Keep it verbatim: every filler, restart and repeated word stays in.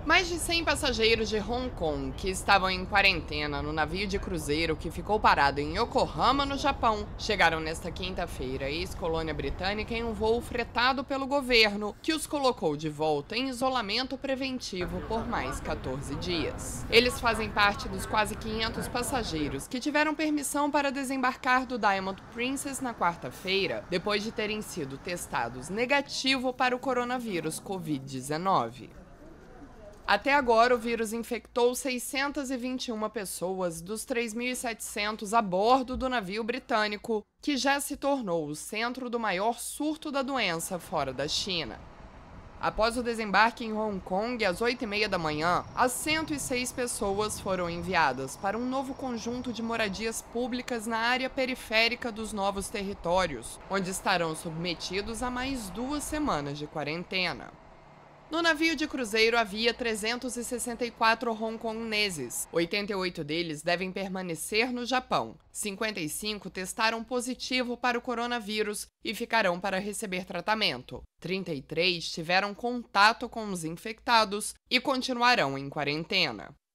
Mais de cem passageiros de Hong Kong que estavam em quarentena no navio de cruzeiro que ficou parado em Yokohama, no Japão, chegaram nesta quinta-feira à ex-colônia britânica em um voo fretado pelo governo, que os colocou de volta em isolamento preventivo por mais quatorze dias. Eles fazem parte dos quase quinhentos passageiros que tiveram permissão para desembarcar do Diamond Princess na quarta-feira, depois de terem sido testados negativo para o coronavírus covid dezenove. Até agora, o vírus infectou seiscentas e vinte e uma pessoas dos três mil e setecentos a bordo do navio britânico, que já se tornou o centro do maior surto da doença fora da China. Após o desembarque em Hong Kong, às oito e meia da manhã, as cento e seis pessoas foram enviadas para um novo conjunto de moradias públicas na área periférica dos novos territórios, onde estarão submetidos a mais duas semanas de quarentena. No navio de cruzeiro havia trezentos e sessenta e quatro hongkongueses. oitenta e oito deles devem permanecer no Japão. cinquenta e cinco testaram positivo para o coronavírus e ficarão para receber tratamento. trinta e três tiveram contato com os infectados e continuarão em quarentena.